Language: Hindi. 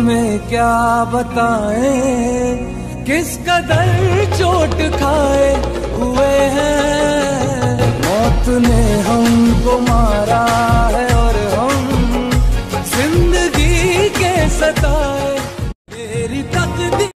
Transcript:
तुम्हें क्या बताएं, किस कदर चोट खाए हुए हैं। मौत ने हमको मारा है,